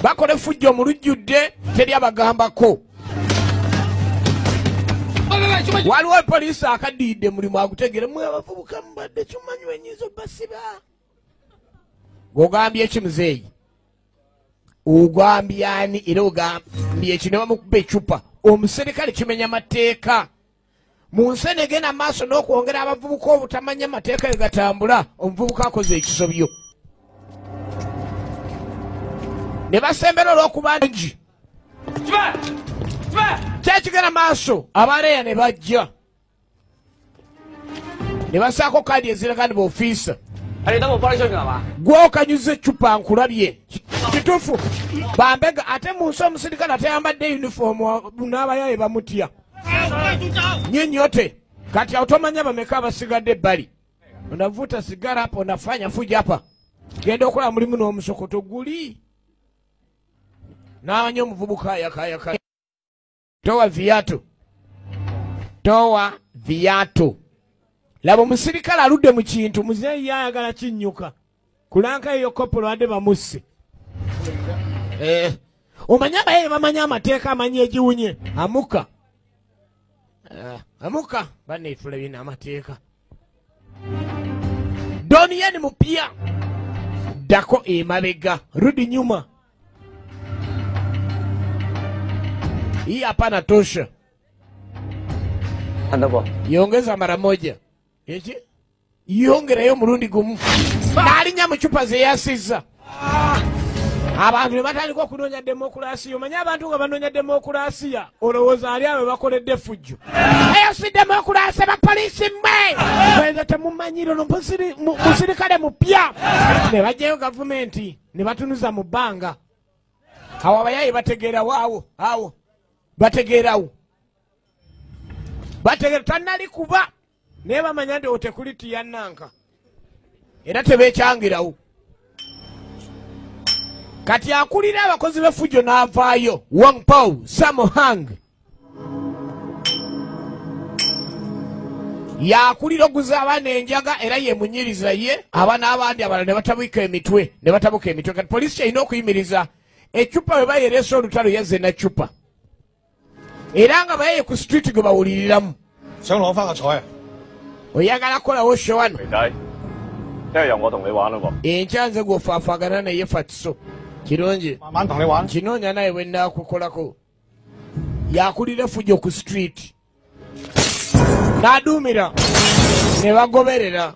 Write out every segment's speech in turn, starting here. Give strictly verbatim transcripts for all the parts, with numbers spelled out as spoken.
bakole fujjo mu lujjudde teri abagambako. Waliwo poliisi akaddiidde mulimu agutegere mwe abavubuka mubadde kimanyi wenyizo basiba. Gwogambye eki muzeeyi? Ugambye ani era ogambye eki ne bamukuba ecupa? Omuserikale kimenya mateeka. Mu nsi negenda maaso n'okwongera abavubuka obutamanya mateeka ge gatambula, omuvubuka akoze ekisobyo. Ne basembera olw'okuba ngi kyekigenda maaso abaaleya ne bajja ne basaako kaadi eziraga ndi b'ofiisa. Gw'okanyuza ecupa nkulabye kituufu bambega ate mu nsi omusirikale atayambadde yunifoomu n'abayaye bamutya. Nyinyote kati automanya bameka abasigadde ebbali. Onavuta sigara hapo, onafanya fuja hapa, genda okola mulimu n'omusokoto guli n'abanya omuvubuka yakayaka. Towa viatu, towa viatu. Laba omusirikale aludde mu kintu, muzeeyi ayagala kinnyuka kulanka eyo kopolo ade bamusse. Eh, omanya abaye bamanya amateeka amanyi egiwunye. Amuka uh, amuka bane ifule bina amateeka. Doni yeni mupia dako emabega, rudi nyuma. Hii hapana tosha. Andabo. Yongeza mara moja. Eje? Yongerayo murundi gumu. Nalinya mu chupa ze yasiza. Abantu batandika kunoonya demokrasiya. Omanya abantu nga banoonya demokrasiya olowooza ali abe bakoledde fujjo. Eyo si demokrasiya, bapoliisi mmwe bweza temumanyire ono musirikale mupya. Ne bajjayo gavumenti ne batunuza mu bbanga. Awo abayayi bategeerawo awo awo bategeerawo bategeera tannali kuba naye bamanya nti otekuliti yannanka era tebeekyangirawo. Kati akulira abakozi b'effujjo n'avaayo Wangpao Samohang yakulira oguza abaana enjaga era ye munyiriza ye abaana abandi abalala ne batabuka emitwe ne batabuka emitwe. Kati poliisi erina okuyimiriza ecupa we bayereesa olutalo yazze na cupa era nga bayaye ku street gwe bawuliriramu. Oyagala kolawo show wano enkya nze gw'ofaafaagana naye fatiso kirungi kinoonya naye bwe nnaakukolako. Yakulira effujjo ku street n'aduumira ne bagoberera.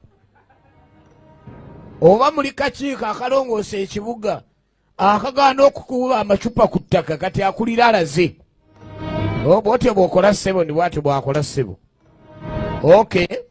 Oba muli kakiiko akalongoosa ekibuga akagaana okukuba amacupa ku ttaka, kati akulira alaze bwotyo bw'okola ssebo ndi bwatyo bw'akola ssebo. Okay.